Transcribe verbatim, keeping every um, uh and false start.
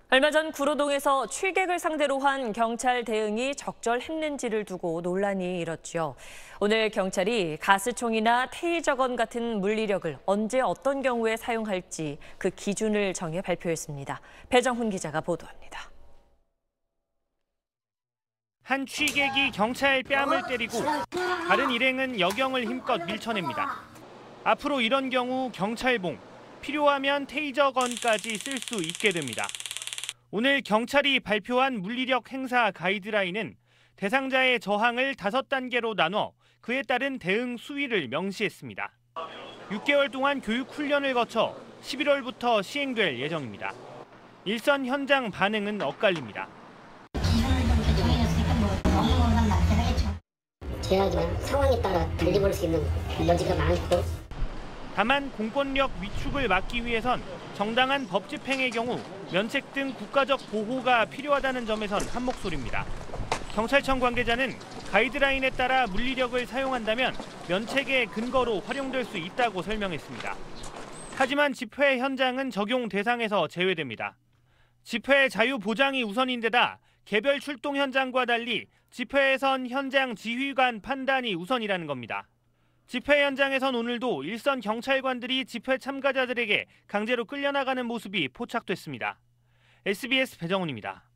얼마 전 구로동에서 취객을 상대로 한 경찰 대응이 적절했는지를 두고 논란이 일었죠. 오늘 경찰이 가스총이나 테이저건 같은 물리력을 언제 어떤 경우에 사용할지 그 기준을 정해 발표했습니다. 배정훈 기자가 보도합니다. 한 취객이 경찰 뺨을 때리고 다른 일행은 여경을 힘껏 밀쳐냅니다. 앞으로 이런 경우 경찰봉, 필요하면 테이저건까지 쓸 수 있게 됩니다. 오늘 경찰이 발표한 물리력 행사 가이드라인은 대상자의 저항을 다섯 단계로 나눠 그에 따른 대응 수위를 명시했습니다. 육 개월 동안 교육 훈련을 거쳐 십일월부터 시행될 예정입니다. 일선 현장 반응은 엇갈립니다. 제약이나 상황에 따라 달리 볼 수 있는 여지가 많고. 다만 공권력 위축을 막기 위해선 정당한 법 집행의 경우 면책 등 국가적 보호가 필요하다는 점에선 한 목소리입니다. 경찰청 관계자는 가이드라인에 따라 물리력을 사용한다면 면책의 근거로 활용될 수 있다고 설명했습니다. 하지만 집회 현장은 적용 대상에서 제외됩니다. 집회 자유 보장이 우선인데다 개별 출동 현장과 달리 집회에선 현장 지휘관 판단이 우선이라는 겁니다. 집회 현장에선 오늘도 일선 경찰관들이 집회 참가자들에게 강제로 끌려나가는 모습이 포착됐습니다. 에스비에스 배정훈입니다.